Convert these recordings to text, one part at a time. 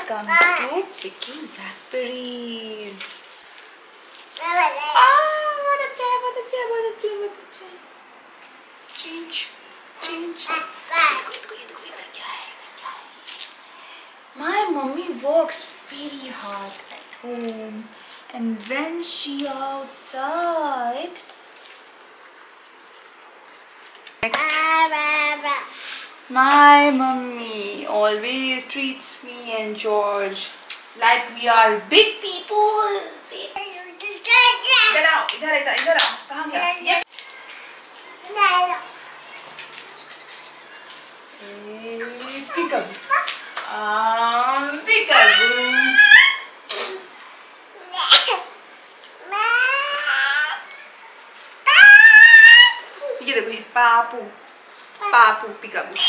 comes to picking blackberries. बहुत अच्छा है, बहुत अच्छा है, बहुत अच्छा है, बहुत अच्छा है. Change. देखो इधर क्या है. My mummy works very hard at home, and when she outside. Next. My mummy always treats me and George like we are big people. इधर आओ. कहाँ गया? Peekaboo. ये देखो ये पापू Peekaboo.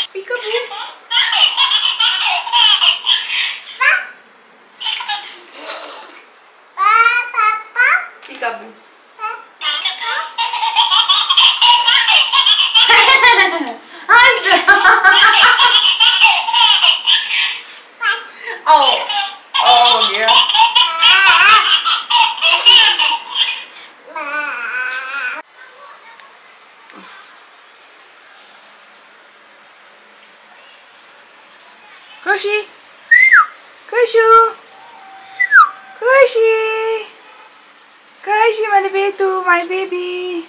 Oh yeah. Kushi, my baby.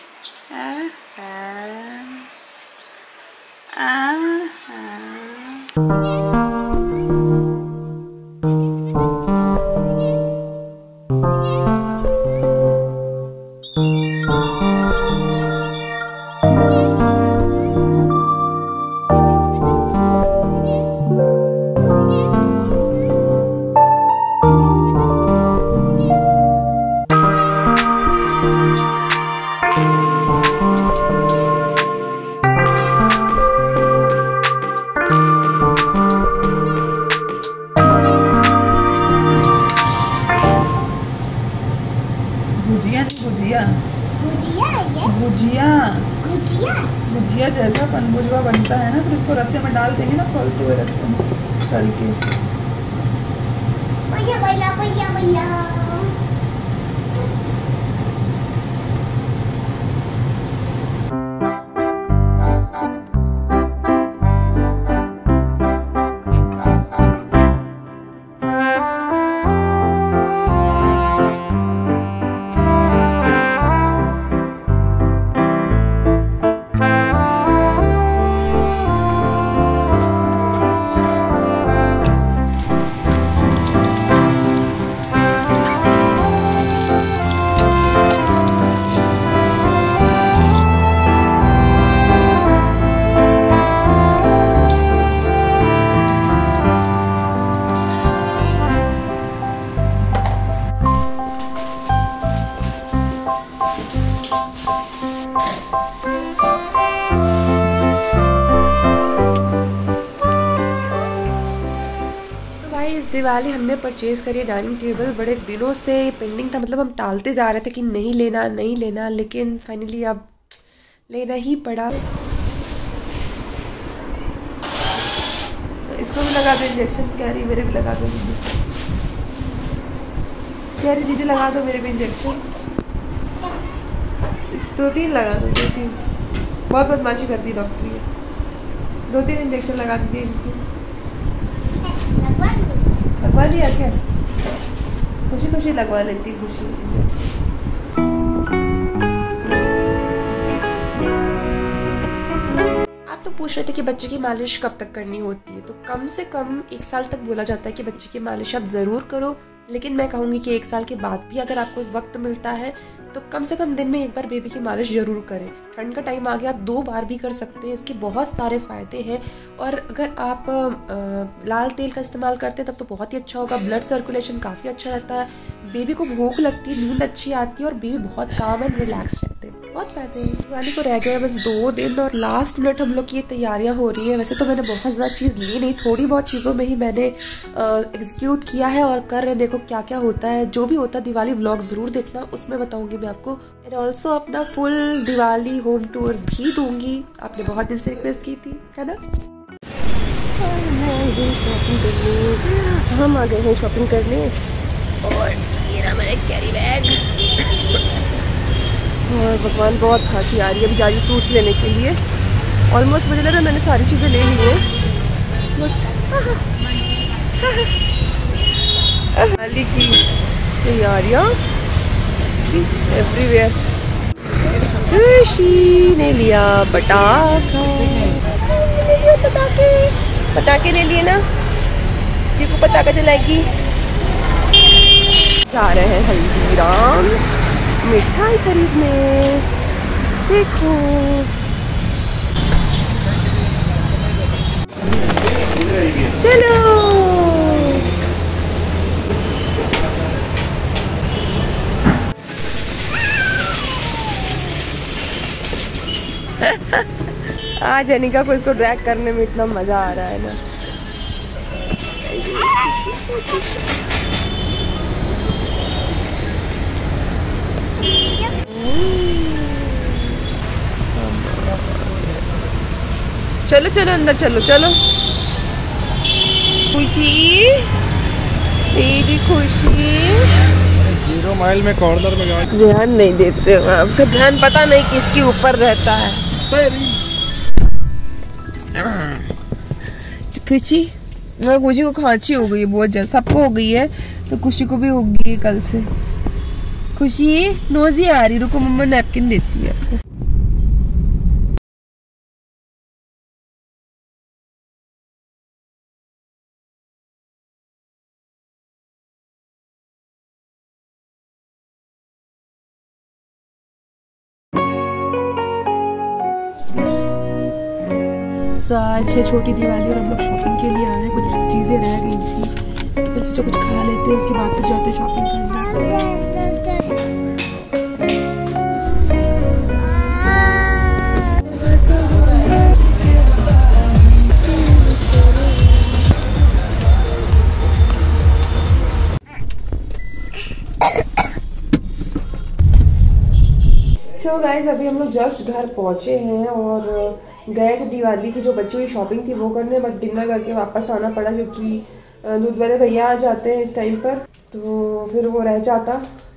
Gujiya जैसा पनभुजवा बनता है ना, फिर इसको रस्से में डाल देंगे ना, खोलते हुए रस्से में तल के. दिवाली हमने परचेज करी डाइनिंग टेबल. बड़े दिनों से पेंडिंग था, मतलब हम टालते जा रहे थे कि नहीं लेना, लेकिन फाइनली अब लेना ही पड़ा. इसको भी लगा दो इंजेक्शन. कैरी मेरे भी लगा दो. कैरी दीदी लगा दो मेरे भी इंजेक्शन. 2-3 लगा दो. 2-3 बहुत बदमाशी करती है डॉक्टर. ये 2-3 इंजेक्शन लगा दीजिए इनकी. लगवा दिया क्या? खुशी लगवा लेती. खुशी आप लोग पूछ रहे थे कि बच्चे की मालिश कब तक करनी होती है. तो कम से कम 1 साल तक बोला जाता है कि बच्चे की मालिश आप ज़रूर करो. लेकिन मैं कहूँगी कि 1 साल के बाद भी अगर आपको वक्त मिलता है तो कम से कम दिन में 1 बार बेबी की मालिश ज़रूर करें. ठंड का टाइम आ गया, आप 2 बार भी कर सकते हैं. इसके बहुत सारे फ़ायदे हैं. और अगर आप लाल तेल का इस्तेमाल करते हैं तब तो बहुत ही अच्छा होगा. ब्लड सर्कुलेशन काफ़ी अच्छा रहता है. बेबी को भूख लगती है, नींद अच्छी आती है और बेबी बहुत काम एंड रिलैक्स रहते हैं. बहुत फायदे हैं. दिवाली को रह गया बस 2 दिन और लास्ट मिनट हम लोग की ये तैयारियां हो रही हैं. वैसे तो मैंने बहुत ज़्यादा चीज़ ली नहीं, थोड़ी बहुत चीज़ों में ही मैंने एग्जीक्यूट किया है और कर रहे. देखो क्या क्या होता है. जो भी होता है दिवाली व्लॉग ज़रूर देखना, उसमें बताऊंगी मैं आपको. एंड ऑल्सो अपना फुल दिवाली होम टूर भी दूंगी. आपने बहुत दिन से रिक्वेस्ट की थी, है ना. गई शॉपिंग करने। हम आ गए हैं शॉपिंग करने और ये रहा मेरा कैरी बैग। और भगवान बहुत खांसी आ रही है। अभी जा रही फ्रूट्स लेने के लिए। ऑलमोस्ट मुझे लग रहा है मैंने सारी चीज़ें ले ली हैं। दिवाली की तैयारियाँ एवरीवेयर। खुशी ने लिया पटाखा, पटाखे ले लिए ना। चीकू पटाखा जलाएगी। जा रहे हैं हल्दीराम्स मिठाई खरीदने। देखो चलो। आज अनिका को इसको ड्रैग करने में इतना मजा आ रहा है ना। चलो चलो अंदर चलो चलो। खुशी मेरी खुशी 0 माइल में कॉर्नर में ध्यान नहीं देते हो। आपका ध्यान पता नहीं किसके ऊपर रहता है। खुशी खुशी को खांसी हो गई है बहुत ज्यादा। सबको हो गई है तो खुशी को भी होगी कल से। खुशी नोजी आ रही, रुको मम्मा नैपकिन देती है आपको। तो आज है छोटी दिवाली और हम लोग शॉपिंग के लिए आए हैं। कुछ चीज़ें रह गई थी तो फिर सोचा कुछ खा लेते हैं, उसके बाद फिर जाते शॉपिंग करने। सो गाइज अभी हम लोग जस्ट घर पहुंचे हैं और गए थे दिवाली की जो बची हुई शॉपिंग थी वो करने, बट डिनर करके वापस आना पड़ा क्योंकि दूध वाले भैया आ जाते हैं इस टाइम पर, तो फिर वो रह जाता,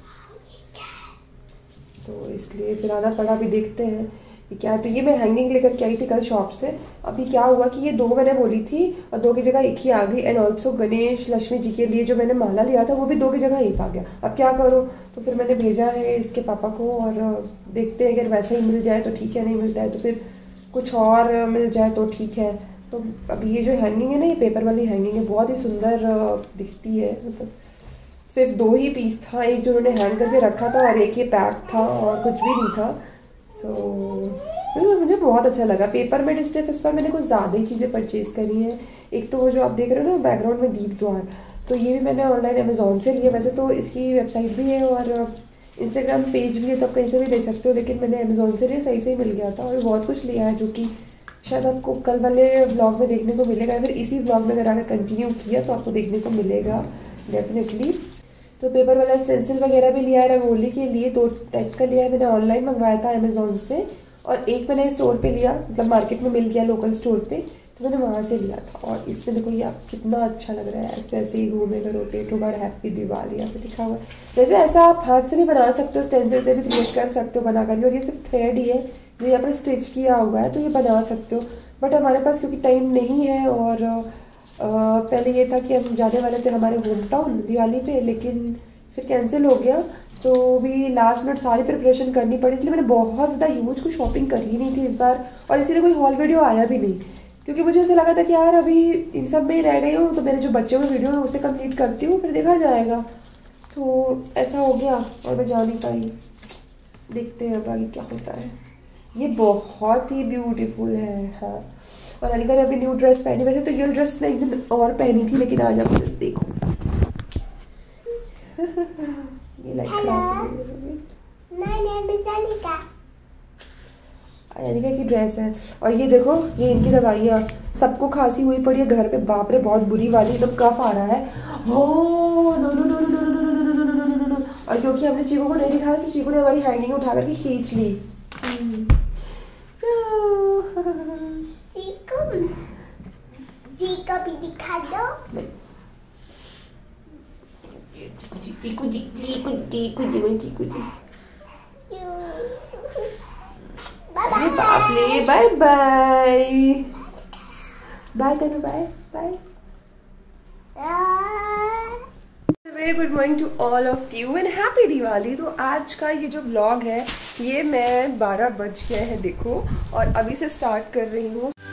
तो इसलिए फिर आना पड़ा। अभी देखते हैं कि क्या। तो ये मैं हैंगिंग लेकर के आई थी कल शॉप से। अभी क्या हुआ कि ये 2 मैंने बोली थी और 2 की जगह 1 ही आ गई। एंड ऑल्सो गणेश लक्ष्मी जी के लिए जो मैंने माला लिया था वो भी 2 की जगह 1 आ गया। अब क्या करूँ, तो फिर मैंने भेजा है इसके पापा को और देखते हैं अगर वैसा ही मिल जाए तो ठीक है, नहीं मिलता है तो फिर कुछ और मिल जाए तो ठीक है। तो अभी ये जो हैंगिंग है ना, ये पेपर वाली हैंगिंग है, बहुत ही सुंदर दिखती है। मतलब सिर्फ 2 ही पीस था, एक जो उन्होंने हैंग करके रखा था और एक ये पैक था और कुछ भी नहीं था। मुझे बहुत अच्छा लगा। पेपर में स्टिफ इस पर मैंने कुछ ज़्यादा ही चीज़ें परचेज करी हैं। एक तो वो जो आप देख रहे हो ना बैकग्राउंड में दीप द्वार, तो ये भी मैंने ऑनलाइन अमेजोन से लिया। वैसे तो इसकी वेबसाइट भी है और इंस्टाग्राम पेज भी है तो आप कहीं से भी ले सकते हो, लेकिन मैंने अमेजोन से लिया, सही से ही मिल गया था। और बहुत कुछ लिया है जो कि शायद आपको कल वाले ब्लॉग में देखने को मिलेगा, फिर इसी ब्लॉग में अगर आगे कंटिन्यू किया तो आपको देखने को मिलेगा डेफिनेटली। तो पेपर वाला स्टेंसिल वगैरह भी लिया है रंगोली के लिए। 2 टाइप का लिया है, मैंने ऑनलाइन मंगवाया था अमेजोन से और एक मैंने स्टोर पे लिया, मतलब मार्केट में मिल गया लोकल स्टोर पे, तो मैंने वहाँ से लिया था। और इसमें देखो ये आप कितना अच्छा लग रहा है, ऐसे ऐसे ही घूमेगा, रोटेट होगा, हैप्पी दिवाली यहाँ पे लिखा हुआ है। वैसे ऐसा आप हाथ से भी बना सकते हो, स्टेंसिल से भी क्रिएट कर सकते हो बना कर। और ये सिर्फ थ्रेड ही है जो यहाँ पर स्टिच किया हुआ है, तो ये बना सकते हो। बट हमारे पास क्योंकि टाइम नहीं है और पहले ये था कि हम जाने वाले थे हमारे होम टाउन दिवाली पे, लेकिन फिर कैंसिल हो गया, तो भी लास्ट मिनट सारी प्रिपरेशन करनी पड़ी। इसलिए मैंने बहुत ज़्यादा ह्यूज कुछ शॉपिंग करी नहीं थी इस बार, और इसीलिए कोई हॉल वीडियो आया भी नहीं, क्योंकि मुझे ऐसा लगा था कि यार अभी इन सब में ही रह गई हूँ, तो मेरे जो बच्चे हुए वीडियो है उसे कंप्लीट करती हूँ, फिर देखा जाएगा। तो ऐसा हो गया और मैं जा नहीं पाई। देखते हैं अब आगे क्या होता है। ये बहुत ही ब्यूटीफुल है। हाँ, और अनिका ने अभी न्यू ड्रेस पहनी। वैसे तो ये ड्रेस ने एक दिन और पहनी थी, लेकिन आज आप देखो ये लाइट खराब अनिका की ड्रेस है। और ये देखो ये इनकी दवाइयाँ, सबको खांसी हुई पड़ी है घर पे, बाप रे बहुत बुरी वाली, एकदम कफ आ रहा है। Oh no no no no no no no no no no no no. और क्योंकि हमने चीकू को नहीं दिखाया तो चीकू ने हमारी हैंगिंग उठा करके खींच ली। जी का भी दिखा दो। बाय बाय बाय बाय करो bye bye. Very good morning to all of you and happy Diwali. तो आज का ये जो व्लॉग है ये मैं 12 बज गए हैं देखो, और अभी से स्टार्ट कर रही हूँ।